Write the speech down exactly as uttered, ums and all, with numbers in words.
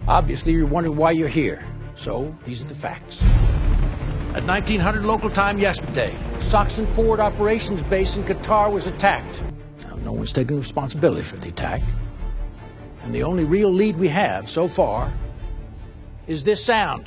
Obviously, you're wondering why you're here. So, these are the facts. At nineteen hundred local time yesterday, Soxon Forward Operations Base in Qatar was attacked. Now, no one's taking responsibility for the attack. And the only real lead we have so far is this sound.